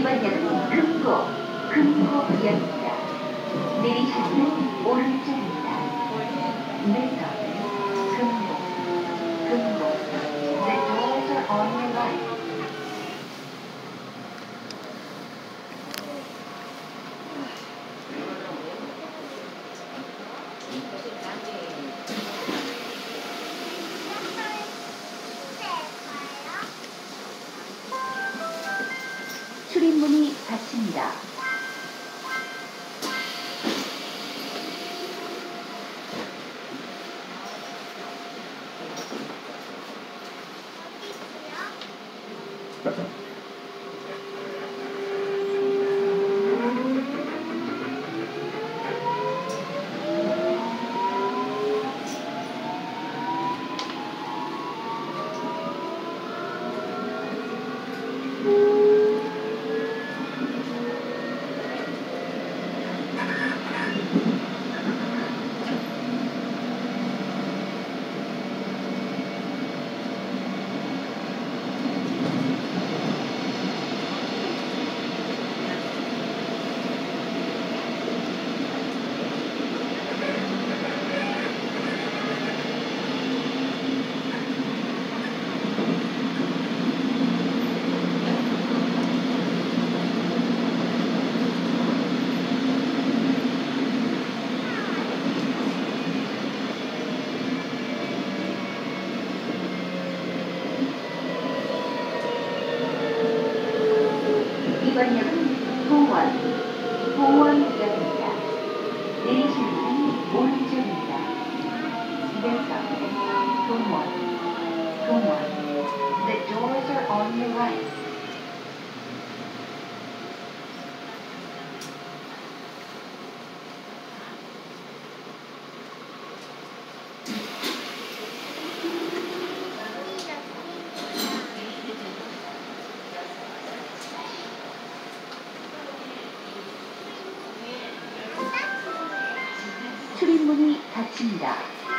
이번 역은 금고역입니다. 내리시는 오른쪽입니다. Next stop, 금고. The doors are on your right. 출입문이 닫힙니다. 이번 역은 봉원역입니다. 내리시는 문은 오른쪽입니다. Next stop, 봉원. The doors are on your right. 출입문이 닫힙니다.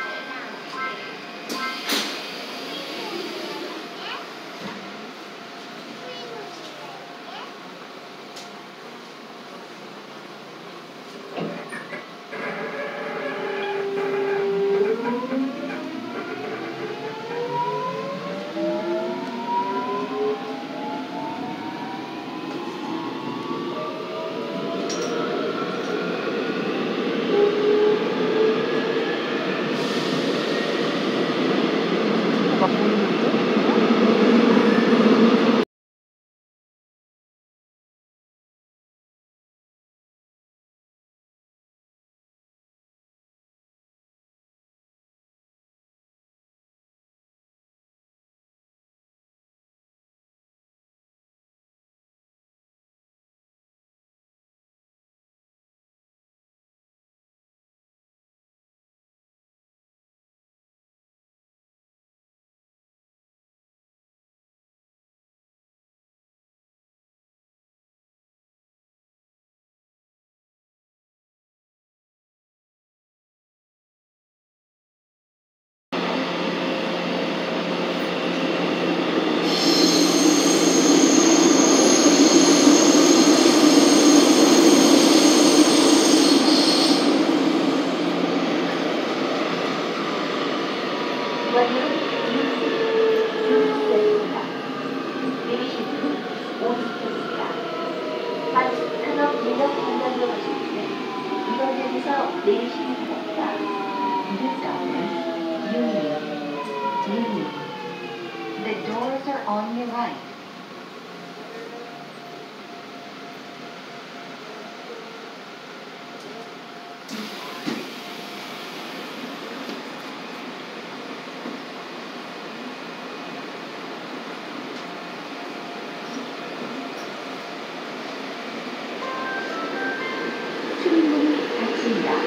The doors are on your right. 출입문이 닫힙니다.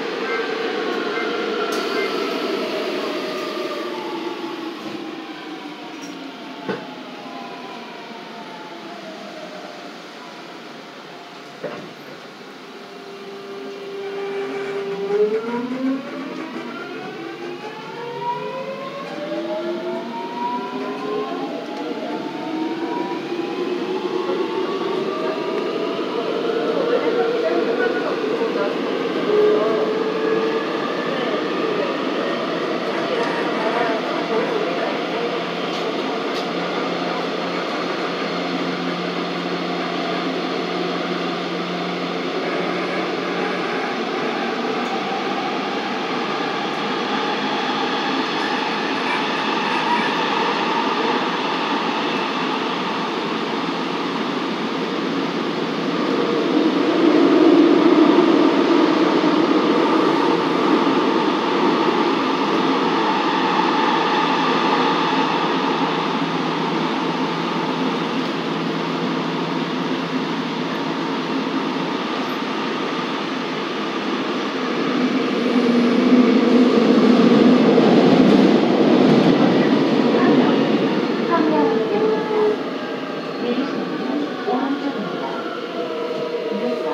내리실 문은 오른쪽입니다. 이별선,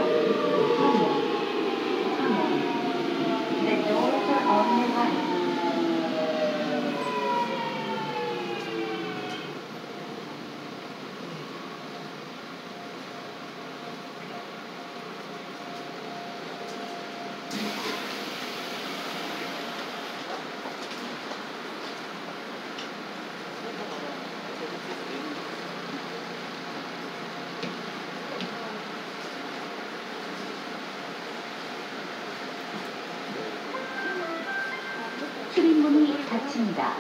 서면. The doors are on your right. 출입문이 닫힙니다.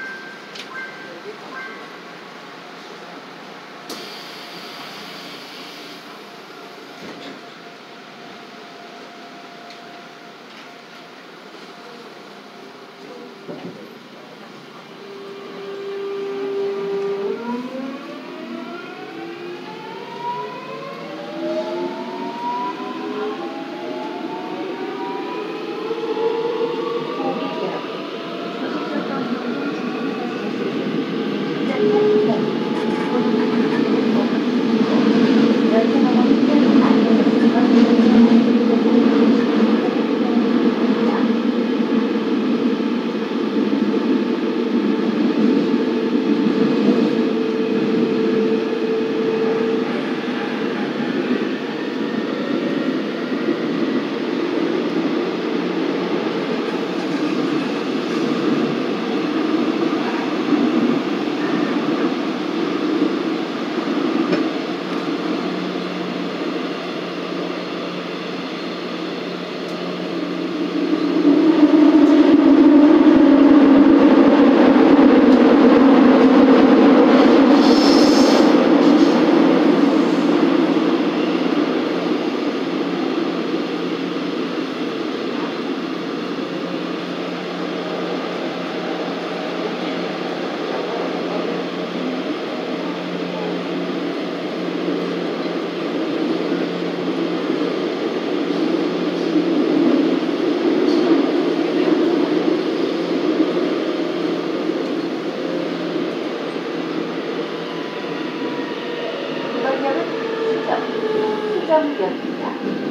수정역입니다.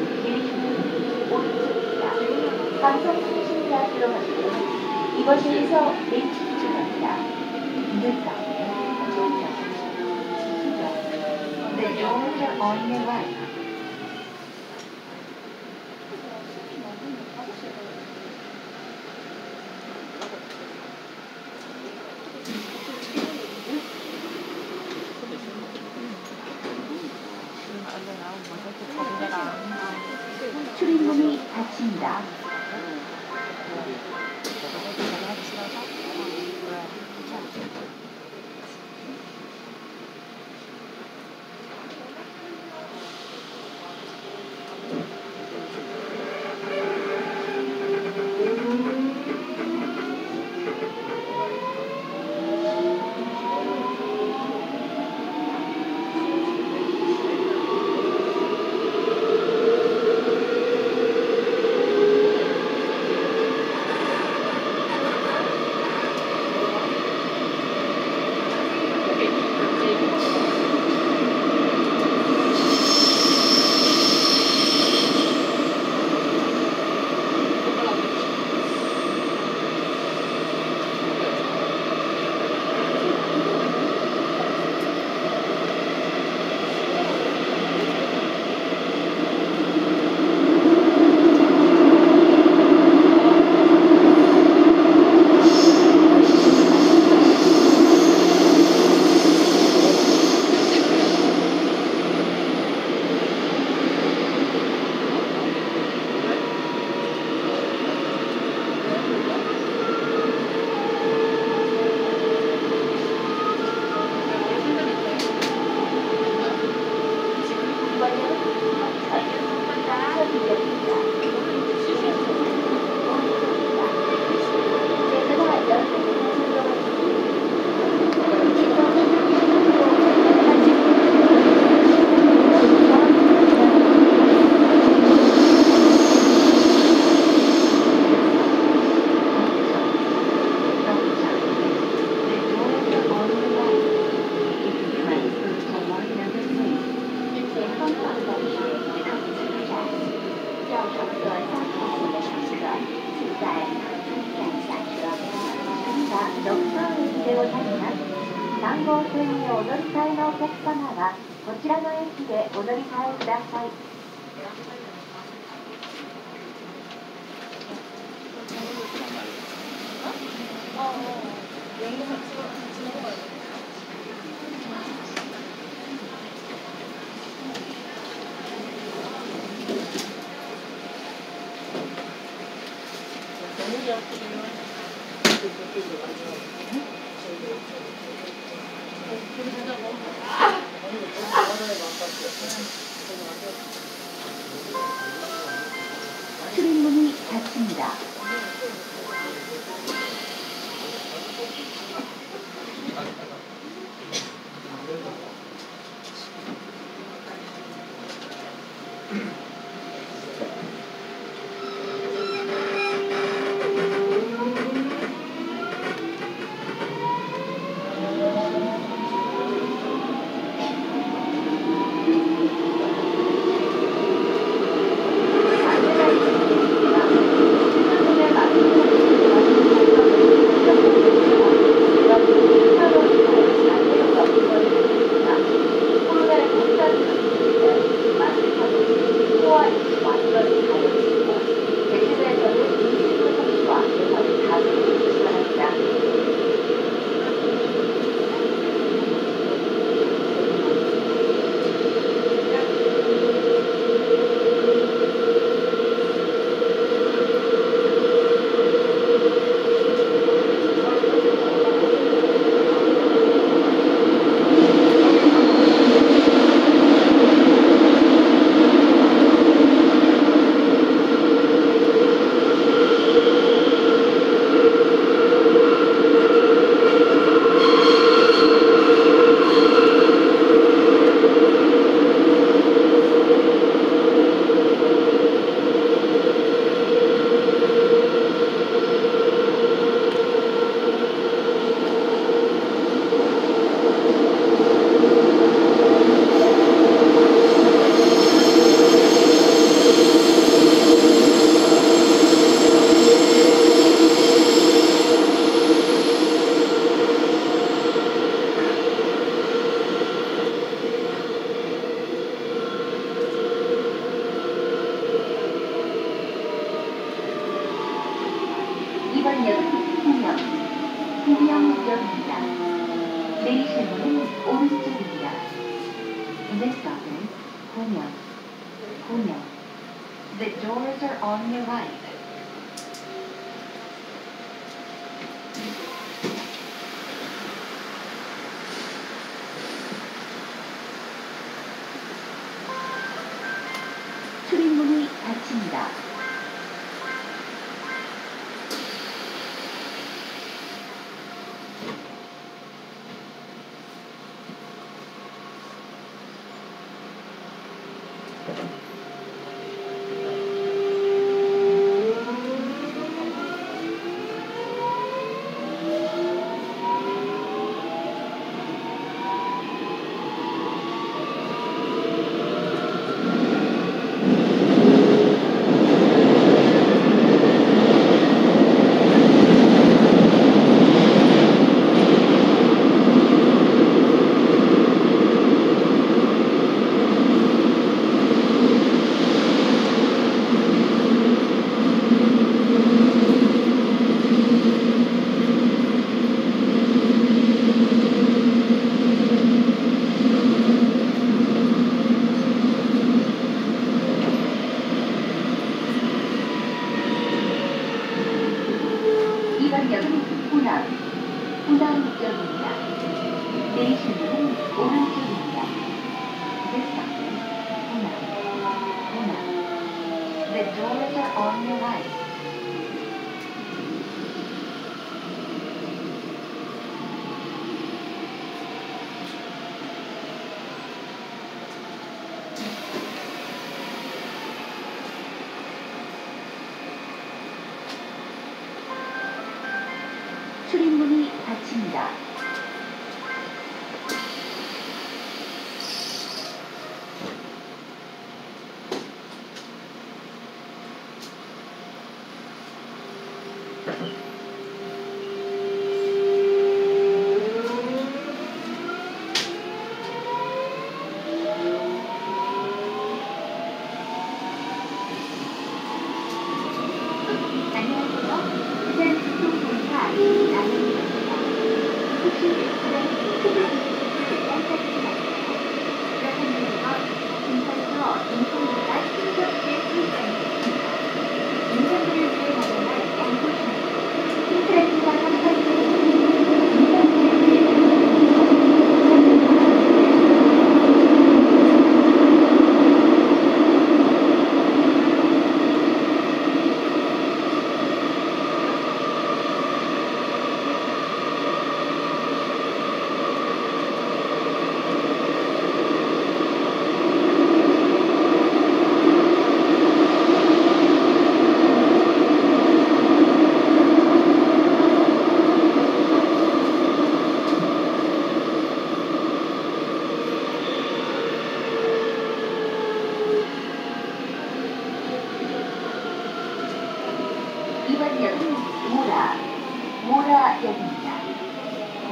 내리시는 오른쪽입니다. 방송통신사 들어가시고 이번역에서 왼쪽 출발합니다. 이별선, 수정. The doors are on your right. 출입문이 닫힙니다. お客様はこちらの駅でお乗り換えください。출입문이 닫힙니다. 이번 역은 구명역입니다. 내리실 문은 오른쪽입니다. This stop is 구명. The doors are on your right. 출입문이 닫힙니다. 이번 역은 후남역입니다. 내리실 문은 오른쪽입니다. This stop is 후남. The doors are on your right. 출입문이 닫힙니다.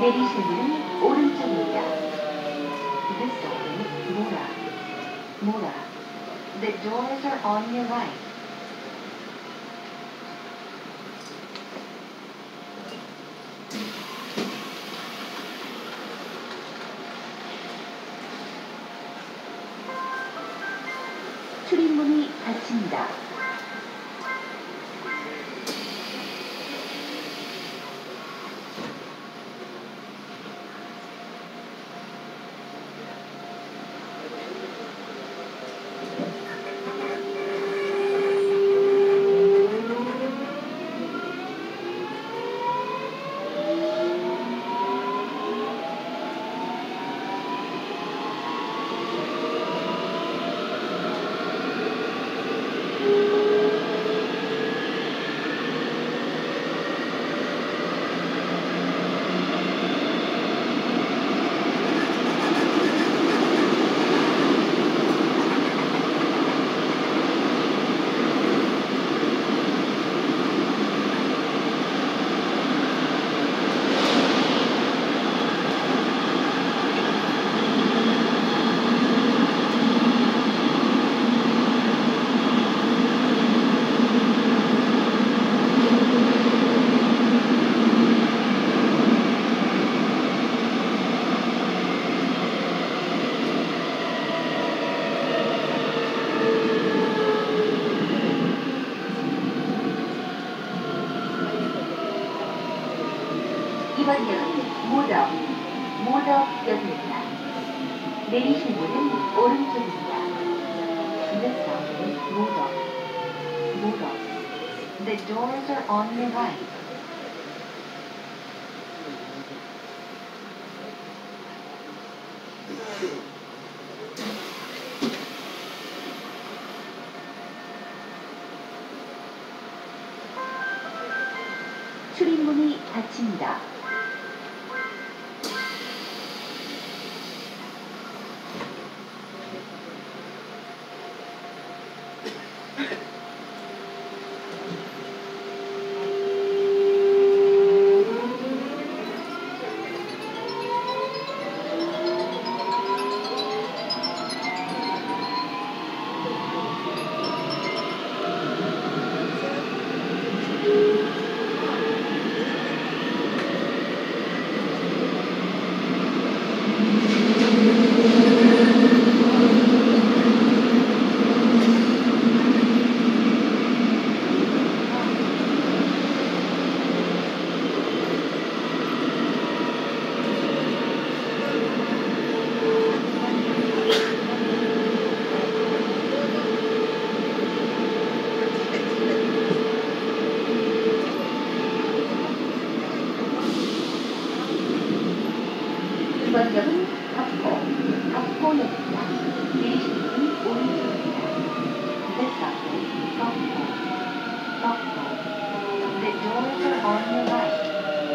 내리실 문은 오른쪽입니다. This station is Mura. Mura. The doors are on your right. 출입문이 닫힙니다. 이번 역은 모덕역입니다. 내리실 문은 오른쪽입니다. This station is 모덕. The doors are on your right. 출입문이 닫힙니다. 이번 역은 덕포역입니다. 내리실 문은 오른쪽입니다. This station is 덕포. The doors are on your right.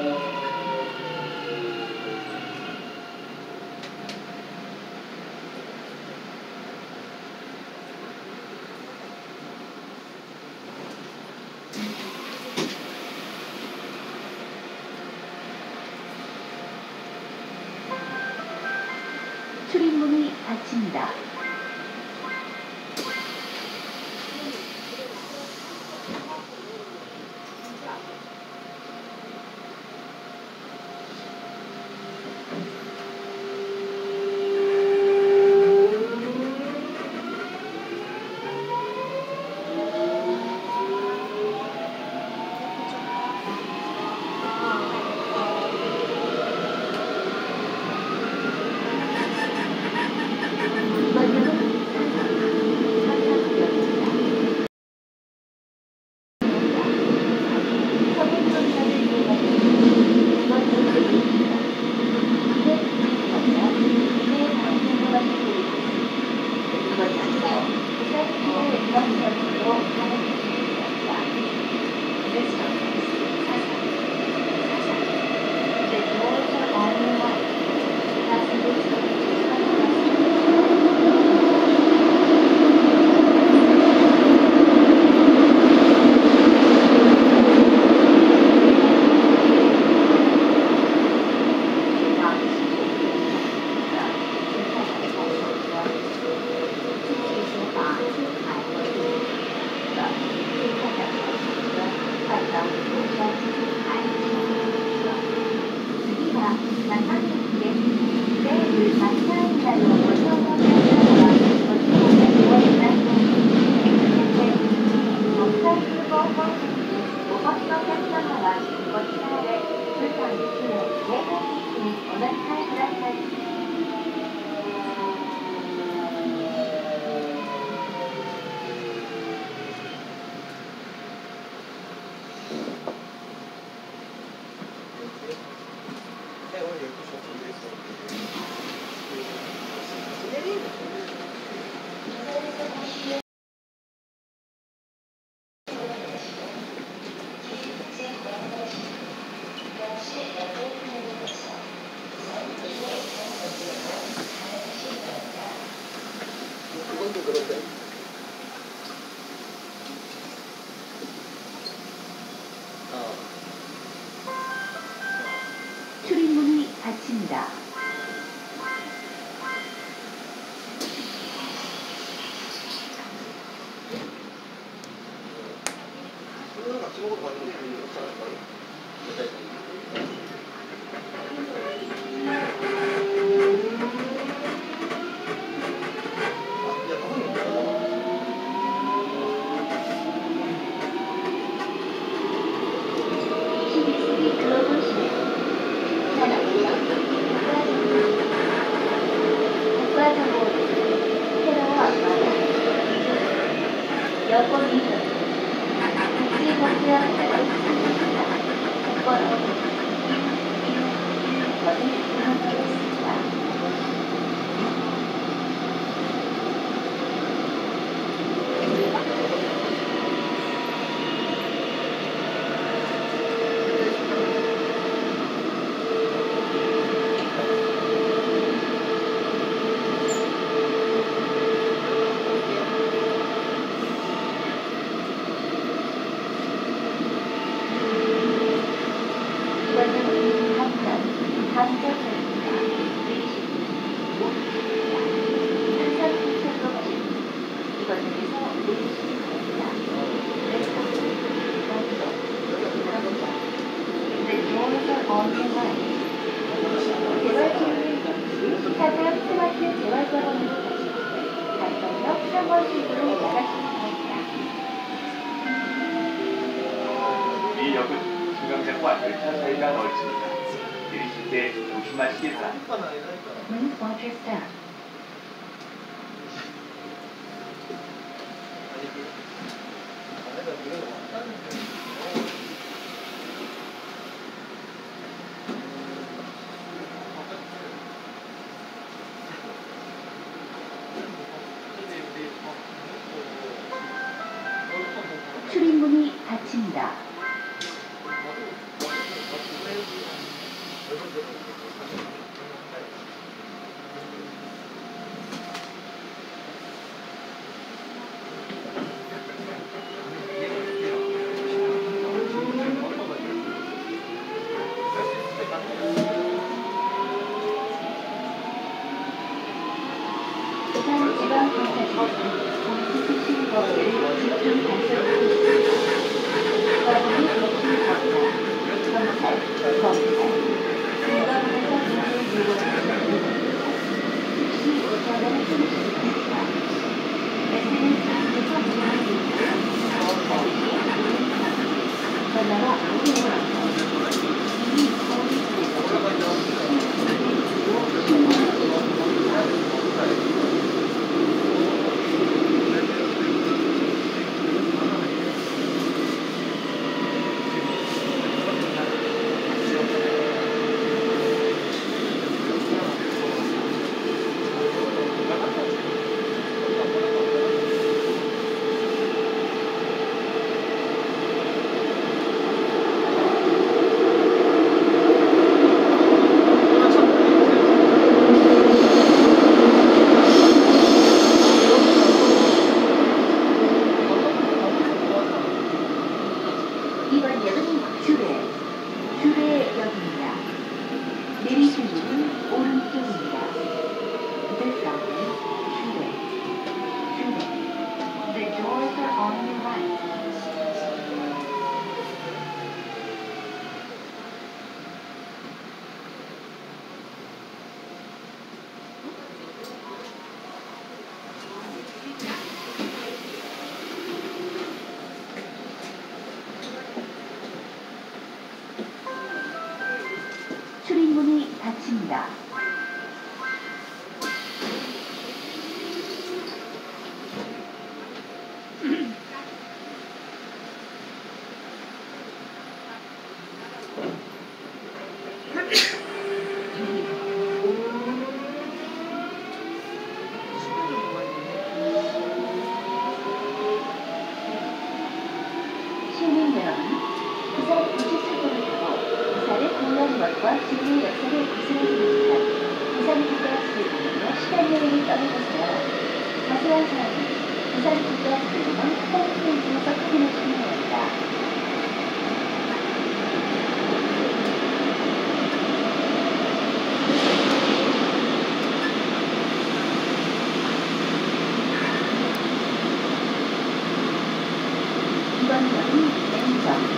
출입문이 닫힙니다. 이번 여권 이전 국제법제화 가장을 부탁드립니다. 국번호 111번을 부탁드리겠습니다. 이 역은 중앙역과 열차 사이가 넓습니다. 내리실 때 조심하시기 바랍니다. Please watch your step. 출입문이 닫힙니다. 부산지방경찰청은 공수수신 법률을 집중 단속하고 있습니다. 과도기 배출 방사, 검찰, 불가분에서 공을 요구하는 분들 즉시 전화를 끊으시기 바랍니다. SNS 기술 지원 기술 전화가 안되어서 이미 이번 역은 주례역입니다. 내리실 문은 오른쪽입니다. This stop is 주례. The doors are on your right. 출입문이 닫힙니다. 시민 여러분, 부산 도시철도를 타고 부산의 공연역과 주요 역사를 구슬해주는 부산국가수도원으로 시간여행을 떠나보세요. 자세한 사항은 부산국가수도원 홈페이지에서 확인하시기 바랍니다. 이번 역은 N점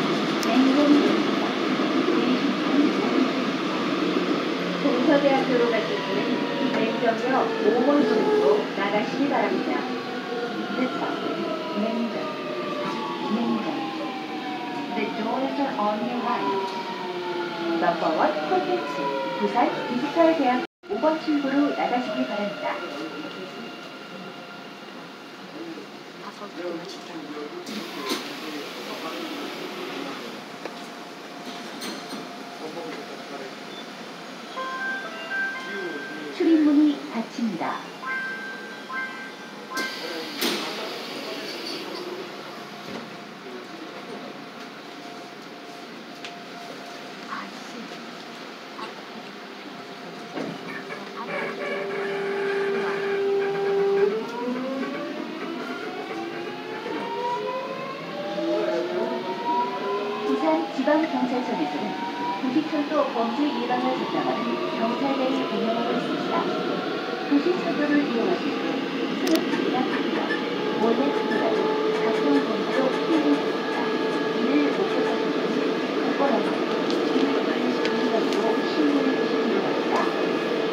이어서 5번 출구로 나가시기 바랍니다. This stop is Minjung. Minjung. The doors are on your right. 넘버원 콘텐츠 부산 디지털대학 5번 출구로 나가시기 바랍니다. 출입문이 닫힙니다. 부산지방경찰청에서는 도시철도 범죄 예방을 담당하는 경찰대를 운영하고 있습니다. 도시철도를 이용하실 때 스냅이나 카드, 원래 카드라도 각종 번호로 피해를 줍니다. 이를 목격하신 분은 국권하고 비밀번호로 신고해 주시기 바랍니다.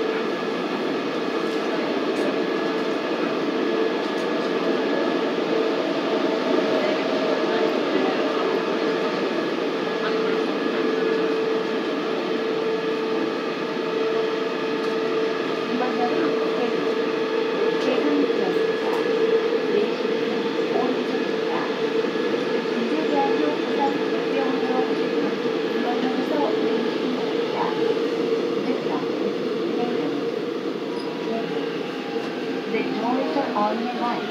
The doors are on your right.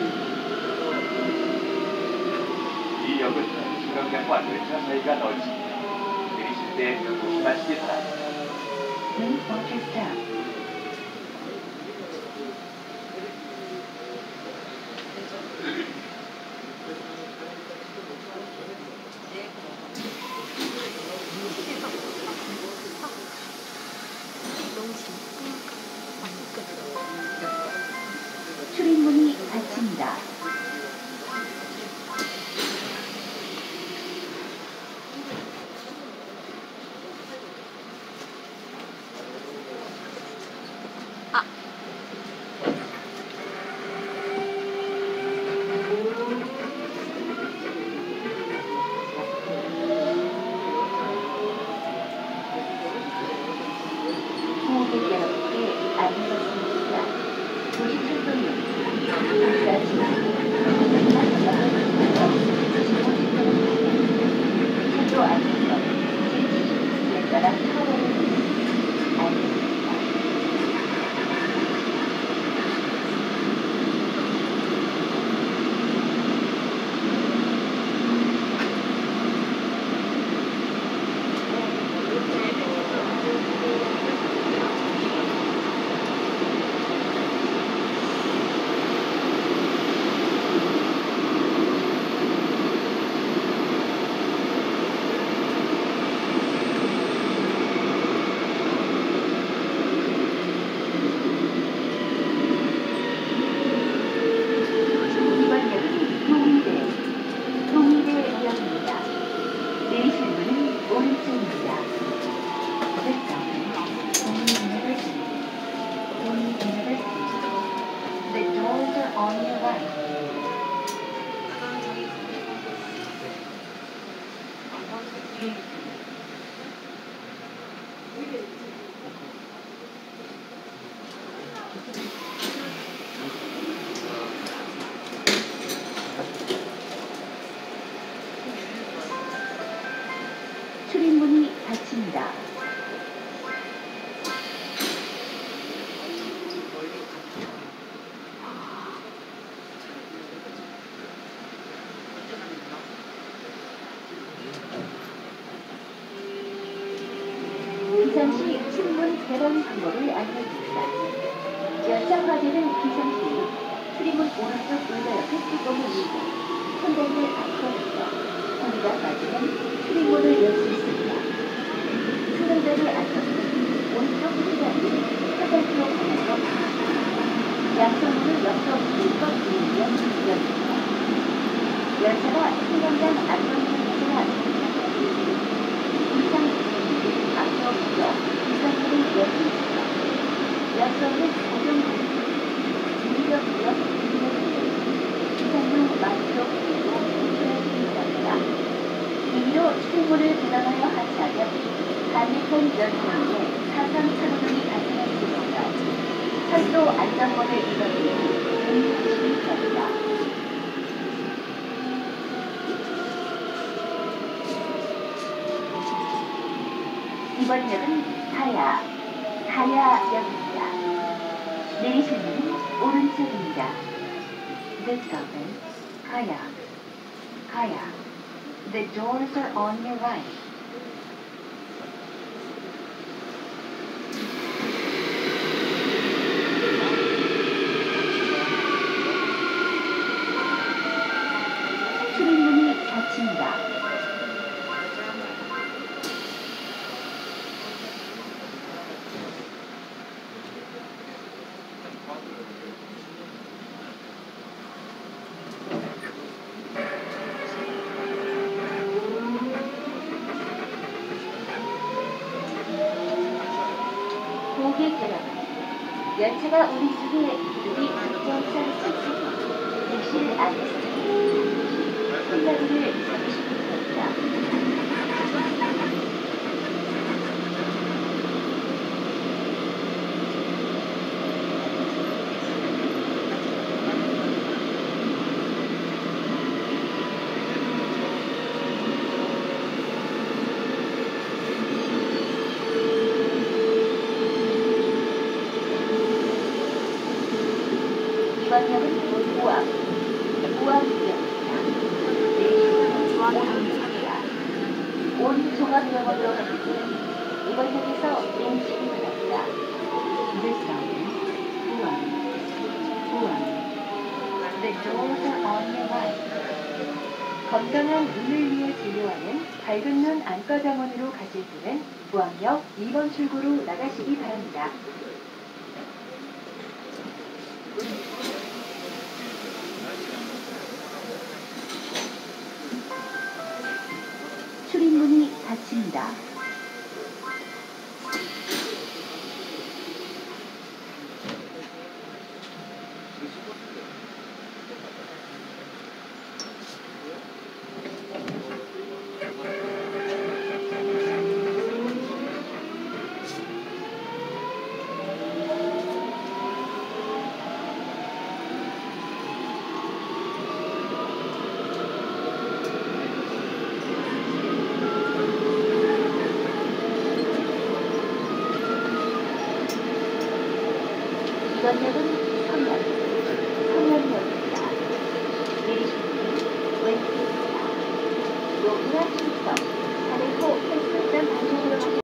이 역은 중앙역과 열차 사이가 넓습니다. 내리실 때 조심하시기 바랍니다. Please watch your step. 출입문이 닫힙니다. 호흡을 여러분께 안내받습니다. 도시철도는 철도 안전법 제72조에 따라 처벌을 알겠습니다. 동의대역입니다. 내리실 문은 오른쪽입니다. This stop is Donny University. Donny University. The doors are on your right. 출입문이 닫힙니다. 비상시 출문 개방 방법을 알려드립니다. 열차 화재는 비상시 출입문 오른쪽 의자 옆에 뚜껑을 열고 손잡이를 앞서서 소리가 빠지면 출입문을 열 수 있습니다. 수동자를 앉혀서 오른쪽 손잡이를 화살표로 감아서 양손으로 옆으로 풀것 누르면 열립니다. 열차가 승강장 안전상에서나 이상 앞으로 불러 이상문을 열 수 있습니다. 약속은 고정 출입문을 개방하여 하차하면 반대편 연통에 사상차로등이 발생할 수 있으며 철도 안전법을 위반으로 주의하시기 바랍니다. 이번 역은 가야역입니다. 내리실 문은 오른쪽입니다. This stop is Gaya. The doors are on your right. 출입문이 닫힙니다. 고객 여러분, 열차가 우리 쪽에 우리 급정차를 수 대실 안에서 손잡이를 잡으시기 바랍니다. 이번 역은 우암역입니다. 내리시는 오암역입니다. 온 종합병원으로 가기 전 이번 역에서 내리시기 바랍니다. This stop is 우암. The doors are on your right. 건강한 눈을 위해 진료하는 밝은 눈 안과병원으로 가실 분은 우암역 2번 출구로 나가시기 바랍니다. 출입문이 닫힙니다. 이번 역은 성현역입니다. 내리실 문은 왼쪽입니다. 로그나 출석, 다리코 헬스장 방향으로 가시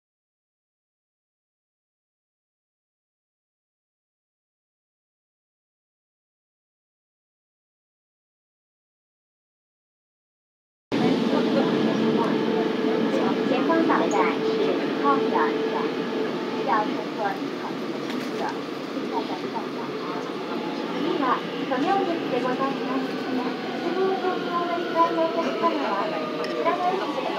前方到站是康养站，要乘坐考虑的乘客，请在本站下车。次は諸明鉄でございます。スムーズにお乗り換えいたしたのは、こちらの駅です。